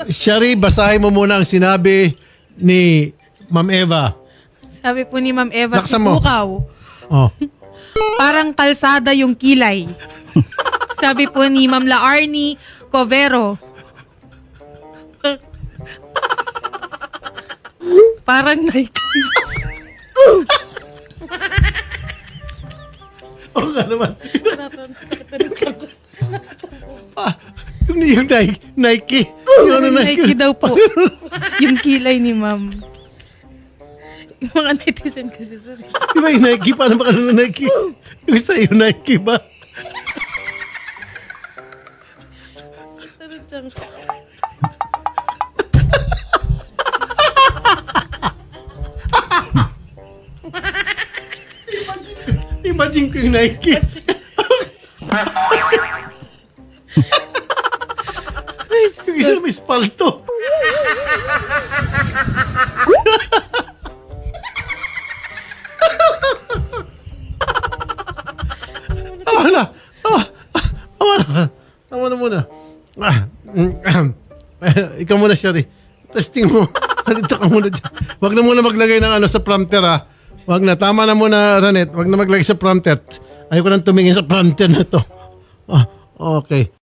Shari, basahin mo muna ang sinabi ni Ma'am Eva. Sabi po ni Ma'am Eva, Laksan si mo. Bukaw. Oh. Parang kalsada yung kilay. Sabi po ni Ma'am Laarni Covero. Parang Nike. Oo nga naman. Yung Nike. Yung Nike daw po. Yung kilay ni Ma'am. Yung mga netizen kasi, sorry. Di ba yung Nike? Paano ba ka ng Nike? Yung sa'yo Nike ba? Imagine ko yung Nike. Yung isa na may spalto. Tama na muna. Ikaw muna, Shari. Testing mo. Salita ka muna dyan. Huwag na muna maglagay ng sa prompter, ha. Huwag na. Tama na muna, Ranet. Huwag na maglagay sa prompter. Ayoko nang tumingin sa prompter na to. Okay.